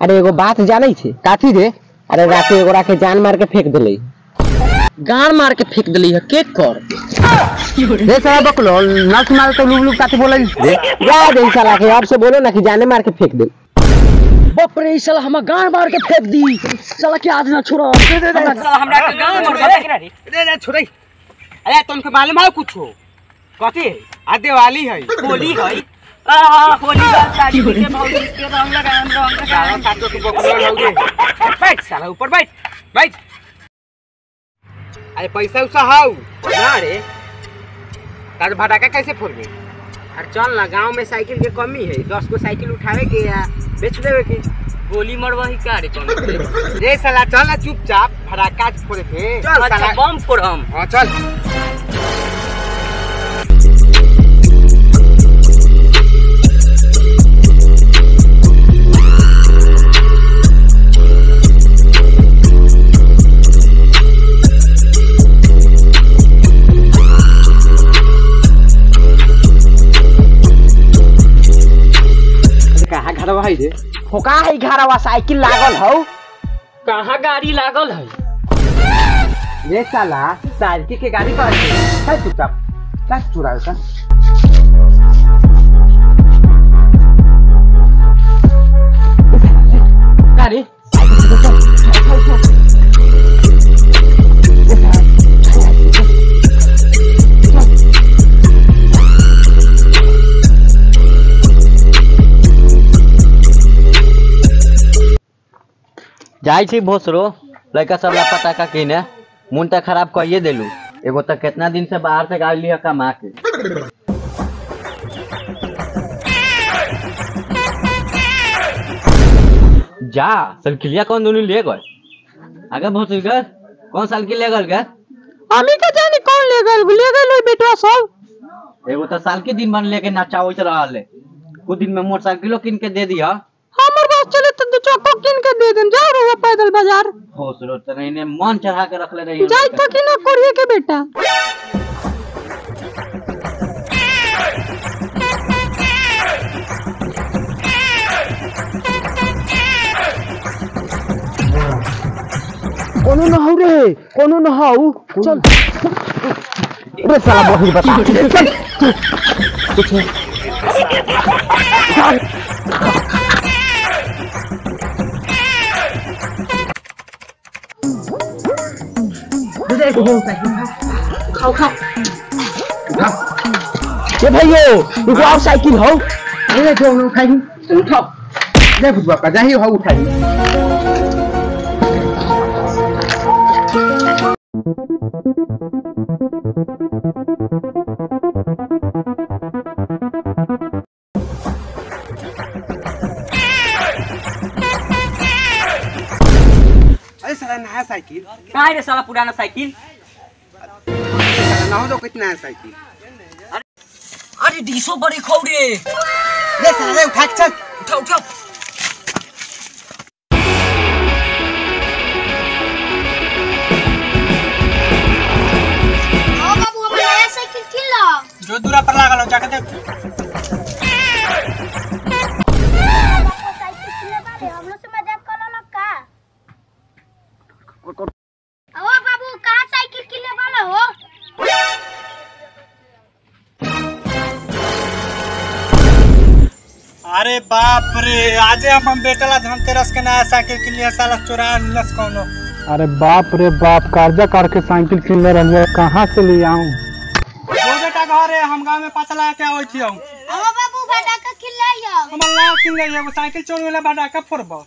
अरे एगो बात जाने छे काथी रे? अरे राते एगो राके जान मार के फेंक दिले। गान मार के फेंक दिली है के कर रे साला बकलो नस मार के लुक लुक काथी बोले रे? जा दे साला के अब से बोलो ना कि जाने मार के फेंक दे। बाप रे साला हम गान मार के फेंक दी साला के आज ना छोड़ा साला हमरा के गान मार दे रे छोड़ई। अरे तुमके मालूम है कुछ हो कथी आ दिवाली है होली है होली साड़ी के भौजी के रंग लगाम रंग साला सातो के बकलो लौगे बैठ साला ऊपर बैठ बैठ। अरे पैसा उसा हाउ ना रे तार भड़ाका कैसे फोड़बे? अरे चल ना गांव में साइकिल के कमी है 10 को साइकिल उठावे के या बेच देवे के गोली मरवाही का रे कौन रे साला चल ना चुपचाप भड़ाका फोड़े के चल साला बम फोड़म। हां चल भाई रे होका है घरवा साइकिल लागल हो कहां गाड़ी लागल है ये साला साइकिल के गाड़ी का है चुपचाप चल चुरा का गाड़ी जाई छी भोसरो लड़का सब ला पटाखा किने मुन त खराब कहिए देलू एगो त कितना दिन से बाहर से गाड़ी लिया कमा के जा साइकिलिया कौन दोनों ले गए आगे भोसरी का कौन साइकिल ले गल के हमें का जाने कौन ले गल बेटवा सब एगो त साल के दिन बन लेके नचावत रहल है कुछ दिन में मोटरसाइकिलो किन के दे दिया हमर बात चले तो दो चक्का किन के दे देम जा रो पैदल बाजार भोसरो त ने मन चढ़ा के रख ले रही जाई तो कि ना करिए के बेटा कोनो न हो रे कोनो न हो चल रे साला बहुत बता चल कुछ खाओ खाओ ये भाइयों रुको आओ साइकिल हो ये जो उठाई उठाओ ले फुटबॉल का जाही हो उठाई अरे साला नया साइकिल कहां रे साला पुराना साइकिल साला ना हो तो कितना है साइकिल अरे डीसो बड़ी खौ रे ले साला ले उठा चल उठा उठा ओ बाबू हम नया साइकिल किन लो जो दूरा पर लागल हो जाके देख साइकिल किने बारे हम लोग से मजाक कर लो का ओ बाबू कहां साइकिल किने वाला हो अरे बाप रे आज हम बेटला धनतेरस के नया साइकिल के लिए साला चोरा नस कोनो। अरे बाप रे बाप कर्जा करके साइकिल किनले रहिए कहां से ले आऊं वो बेटा घर है हम गांव में पता लगा के आवै छी हम बाबू भाड़ा का खिलाइयो हम ला किन ले एगो साइकिल चोरी वाला भाड़ा का फोड़बो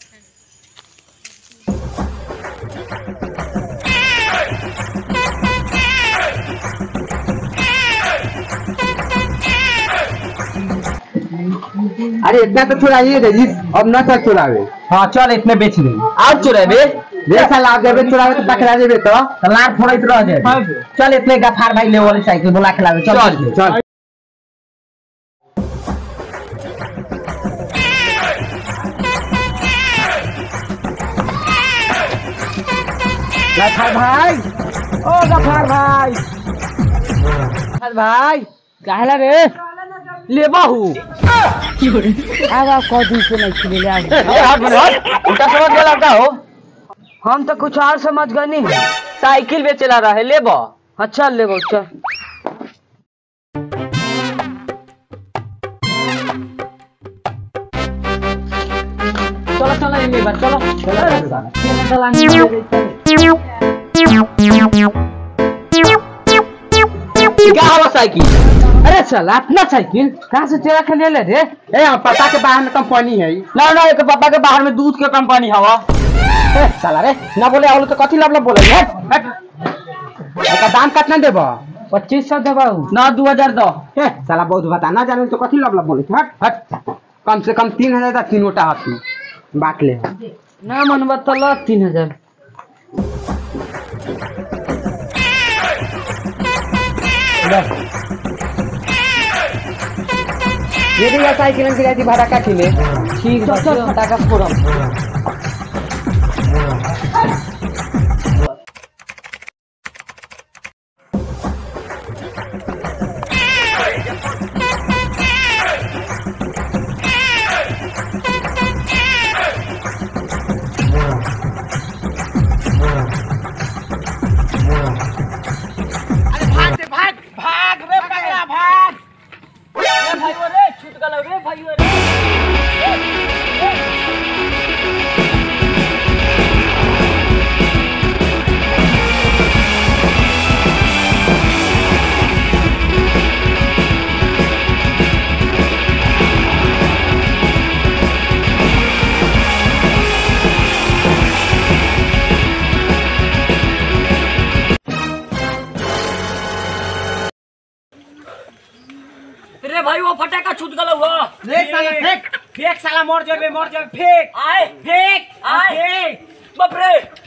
अरे इतना तो चुराइए रजीस अब ना चल चुरावे हां चल इतने बेच दे आज चुराबे रे साला देबे चुरावे तो पकड़ा देबे तो लार फोड़त रह जाए चल इतने गफार भाई ले वाली साइकिल बुला के लावे चल चल गफार भाई ओ गफार भाई गफार भाई काहेला रे लेबा हूं अब आप कौ दिन से नहीं खिले ले ए, हाथ में हाथ उल्टा समझ गया लगता हो। हम तो कुछ और समझ गए नहीं। साइकिल बेचला रहे लेबो। अच्छा ले चल। चलो चलो ये बार चलो क्या हवा साइकिल? अरे चल अपना साइकिल कहाँ से तेरा के ले ले रे? पता के बाहर में कंपनी है ना ना एक पापा के बाहर में दूध के कंपनी हवा। साला रे ना बोले आवलो तो कथी लब बोले हट एका दाम कितना देबो 2500 देबाऊ ना 2000 दो। साला बहुत बता ना जाने तो कथी लब बोले हट हट कम से कम 3000 का तीनोटा हाथी बांट ले ना मन बतल 3000 ये भी साइकिल की जाती भाड़ा का खिले ठीक है चल फटाका फोड़म। भाग रे पगला भाग रे भाइयो रे छूट गलो रे भाइयो रे रे भाई वो फटाका छूट गलो हो रे साला फेंक फेंक साला मर जाबे फेंक आए फेंक आए बाप रे